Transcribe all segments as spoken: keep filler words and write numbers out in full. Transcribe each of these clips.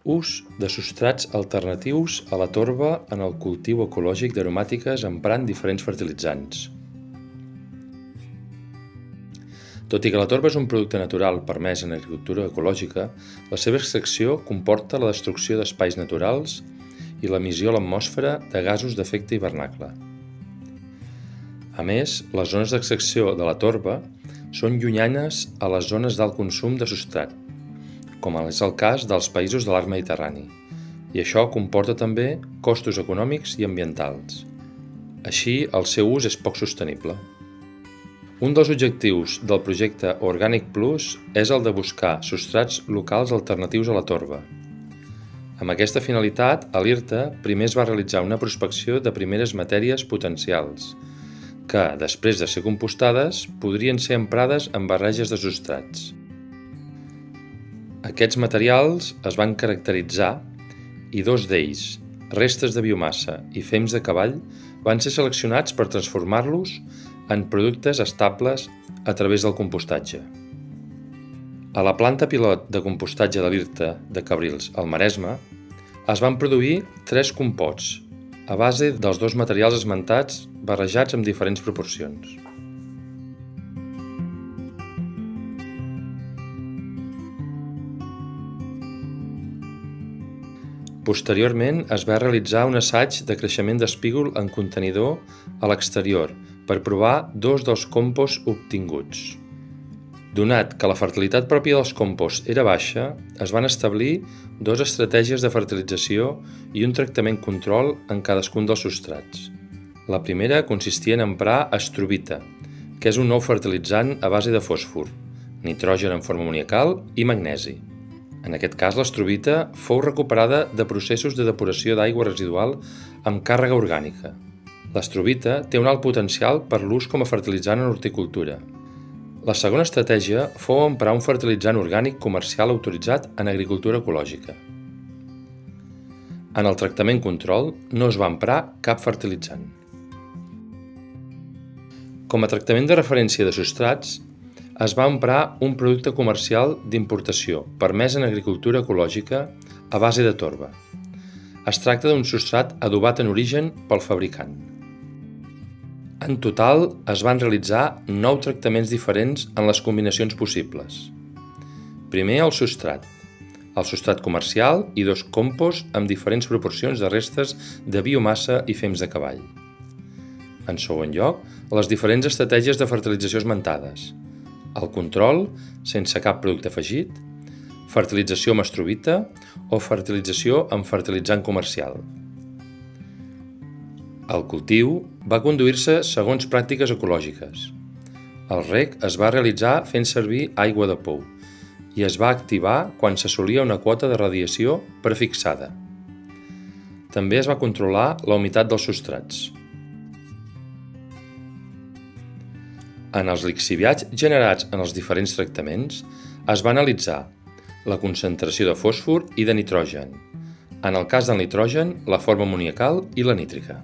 Ús de substrats alternatius a la torba en el cultiu ecològic d'aromàtiques emprant diferents fertilitzants. Tot i que la torba és un producte natural permès en agricultura ecològica, la seva extracció comporta la destrucció d'espais naturals i l'emissió a l'atmosfera de gasos d'efecte hivernacle. A més, les zones d'extracció de la torba són llunyanes a les zones d'alt consum de substrat, com és el cas dels països de l'arc mediterrani, i això comporta també costos econòmics i ambientals. Així, el seu ús és poc sostenible. Un dels objectius del projecte Organic Plus és el de buscar substrats locals alternatius a la torba. Amb aquesta finalitat, a l'I R T A primer es va realitzar una prospecció de primeres matèries potencials, que, després de ser compostades, podrien ser emprades en barreges de substrats. Aquests materials es van caracteritzar i dos d'ells, restes de biomassa i fems de cavall, van ser seleccionats per transformar-los en productes estables a través del compostatge. A la planta pilot de compostatge de l'I R T A de Cabrils, al Maresme, es van produir tres composts a base dels dos materials esmentats barrejats amb diferents proporcions. Posteriorment es va realitzar un assaig de creixement d'espígol en contenidor a l'exterior per provar dos dels composts obtinguts. Donat que la fertilitat pròpia dels composts era baixa, es van establir dues estratègies de fertilització i un tractament control en cadascun dels substrats. La primera consistia en emprar astrobita, que és un nou fertilitzant a base de fòsfor, nitrogen en forma amoniacal i magnesi. En aquest cas, l'astrobita fou recuperada de processos de depuració d'aigua residual amb càrrega orgànica. L'astrobita té un alt potencial per l'ús com a fertilitzant en horticultura. La segona estratègia fou emprar un fertilitzant orgànic comercial autoritzat en agricultura ecològica. En el tractament control no es va emprar cap fertilitzant. Com a tractament de referència de substrats, es va emprar un producte comercial d'importació permès en agricultura ecològica a base de torba. Es tracta d'un substrat adobat en origen pel fabricant. En total, es van realitzar nou tractaments diferents en les combinacions possibles. Primer, el substrat, el substrat comercial i dos composts amb diferents proporcions de restes de biomassa i fems de cavall. En segon lloc, les diferents estratègies de fertilització esmentades, el control, sense cap producte afegit, fertilització amb astrobita o fertilització amb fertilitzant comercial. El cultiu va conduir-se segons pràctiques ecològiques. El reg es va realitzar fent servir aigua de pou i es va activar quan s'assolia una quota de radiació prefixada. També es va controlar la humitat dels substrats. En els lixiviats generats en els diferents tractaments, es va analitzar la concentració de fòsfor i de nitrogen, en el cas del nitrogen, la forma amoniacal i la nítrica.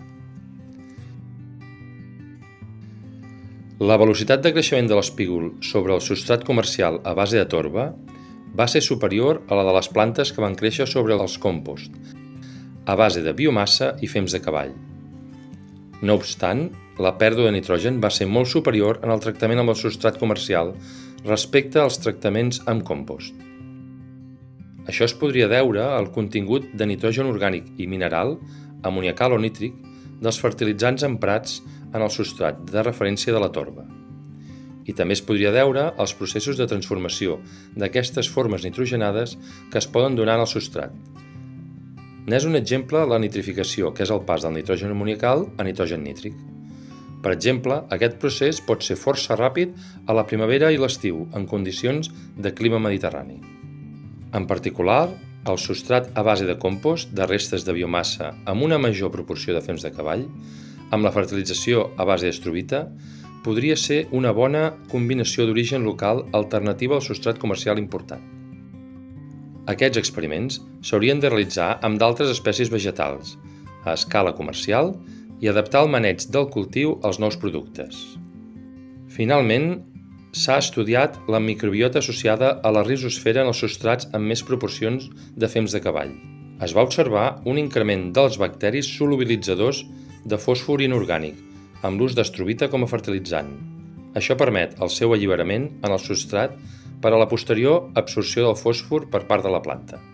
La velocitat de creixement de l'espígol sobre el substrat comercial a base de torba va ser superior a la de les plantes que van créixer sobre els composts, a base de biomassa i fems de cavall. No obstant, la pèrdua de nitrogen va ser molt superior en el tractament amb el substrat comercial respecte als tractaments amb compost. Això es podria deure al contingut de nitrogen orgànic i mineral, amoniacal o nítric, dels fertilitzants emprats en el substrat de referència de la torba. I també es podria deure als processos de transformació d'aquestes formes nitrogenades que es poden donar en el substrat. N'és un exemple la nitrificació, que és el pas del nitrogen amoniacal a nitrogen nítric. Per exemple, aquest procés pot ser força ràpid a la primavera i l'estiu, en condicions de clima mediterrani. En particular, el substrat a base de compost de restes de biomassa amb una major proporció de fems de cavall, amb la fertilització a base d'astrobita, podria ser una bona combinació d'origen local alternativa al substrat comercial importat. Aquests experiments s'haurien de realitzar amb d'altres espècies vegetals, a escala comercial, i adaptar el maneig del cultiu als nous productes. Finalment, s'ha estudiat la microbiota associada a la rizosfera en els substrats amb més proporcions de fems de cavall. Es va observar un increment dels bacteris solubilitzadors de fòsfor inorgànic, amb l'ús d'estrobita com a fertilitzant. Això permet el seu alliberament en el substrat per a la posterior absorció del fòsfor per part de la planta.